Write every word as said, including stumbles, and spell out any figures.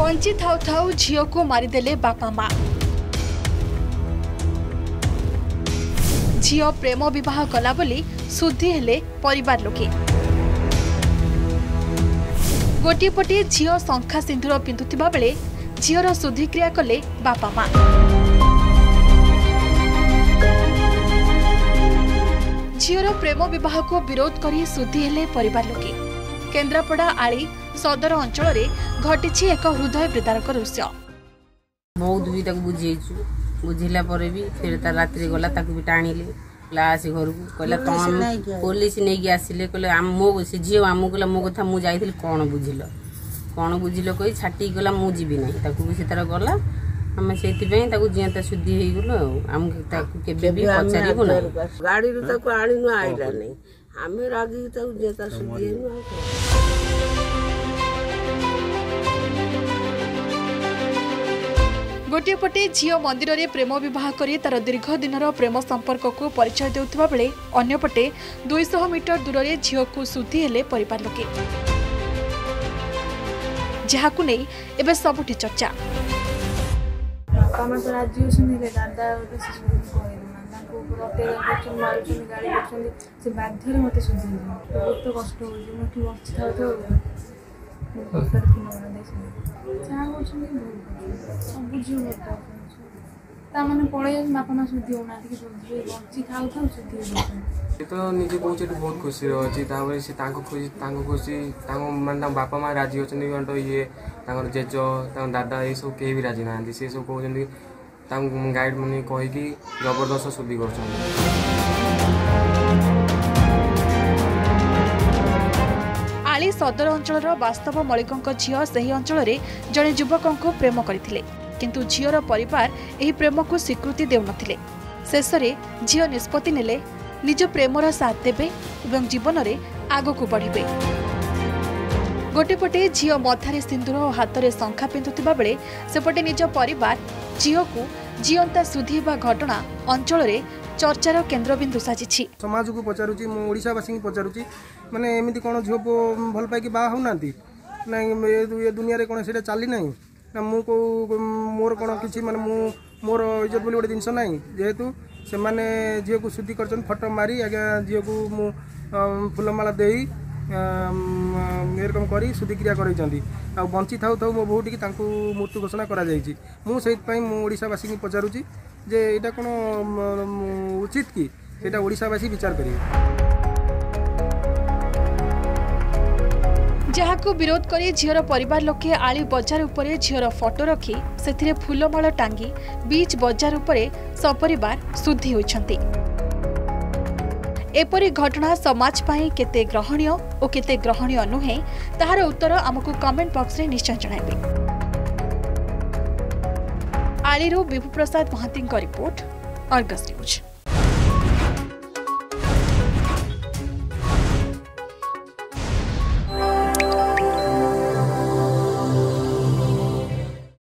Bunchy थाउ थाउ झील को मारिदेले बापा माँ। झील प्रेम विवाह कला बोली सुधी हेले परिवार लोके। गोटे पटे झील शंखा सिंदूर पिंधुथिबा बेले झीर शुद्धिक्रिया कले बापा माँ। झीर प्रेम विवाह को विरोध करी सुधी हेले परिवार लोके। केन्द्रापड़ा आली सदर अंचल घटी एक हृदय विदारक दृश्य। बहुत भी बुझेचु बुझिला पर भी फिर तार रात्रि गला ताकू भी टाणिले आस घर को कहला तुम पुलिस नहीं आसिले कहले मो से झील आम कहला मो कथा मुझे जाइल कौन बुझिल कौन बुझिल कही छाटी गला मु जीवी ना ताकू भी से तार गला आम से जियता शुद्धि हो गलु आमको केबे भी पचारू ना गाड़ी आणीनु आईला नहीं आम रागी जियता शुद्धि गोटे पटे झील मंदिर में प्रेम विवाह करी तार दीर्घ दिनर प्रेम संपर्क को परिचय देउथिबा बेले अन्य पटे दो सौ मीटर दूर में झील को सुधी हेले परिवार लोके जहाकु नै एबे सबुठी चर्चा। तो राज्य दादा गाड़ी से बाध्य मत सुधी बहुत कष्ट हो सब झील मैंने पड़े बापा माँ शुद्धि होना बची खाऊ था शुद्धि तो निजे कौचे बहुत खुशी अच्छी खुशी खुशी मानते बापा माँ राजी अच्छा ये जेज दादा ये सब कहीं भी राजी ना सी सब कहते गाइड मैंने कहीकि जबरदस्त शुद्धि कर आली सदर अंचल वास्तव मलिक झील से अंचल जड़े युवक को प्रेम करथिले किंतु झीर परिवार एही प्रेम को स्वीकृति देउनथिले। शेष में झील निष्पत्ति नेले निज प्रेमर साथ देबे एवं जीवन में आगकू बढ़िबे। गोटे पटे झील मथारे सिंदूर और हाथ में शंखा पिंधुथिबा बेले सेपटे निज परिवार झील को जीवंता सुधीबा घटना अंचल में चर्चार केन्द्रबिंदु साजिछि। समाज को पचारुची मु ओडिशावासी को पचारुची माने एमिति कोन झील भल पाइकी बाहा होनांती ना ये दुनिया रे कोन सेटा चली नाही ना मु को मोर कोन किछि माने मु मोर इज्जत बोली गोटे जिनस नाही जेहेतु से माने झील को शुद्धि करछन फोटो मारी आगे झील को मु फुलमाला देई एरकम करी शुद्धि क्रिया करैछंती आ बंची थाउ थाउ मो बहुटी की तांको मृत्यु घोषणा करा जायछि। मु सेइत पई मु ओडिशावासी की पचारुची जे एटा कोन उचित कि सेटा ओडिशावासी विचार करिवे। जहाकू विरोध करी झीर परिवार लोके आली बजार उपरे झीर फोटो रखी सेथिरे फूलमाल टांगी बीच बजार उपरे सपरिवार शुद्धि होइछंती। एपरी घटना समाज पाई केते ग्रहणीय और केते ग्रहणीय नुहे ताहार उत्तर आमको कमेंट बॉक्स रे निश्चय जणाइबे। आलीरू Bibhu Prasad Mahanty report Argus news.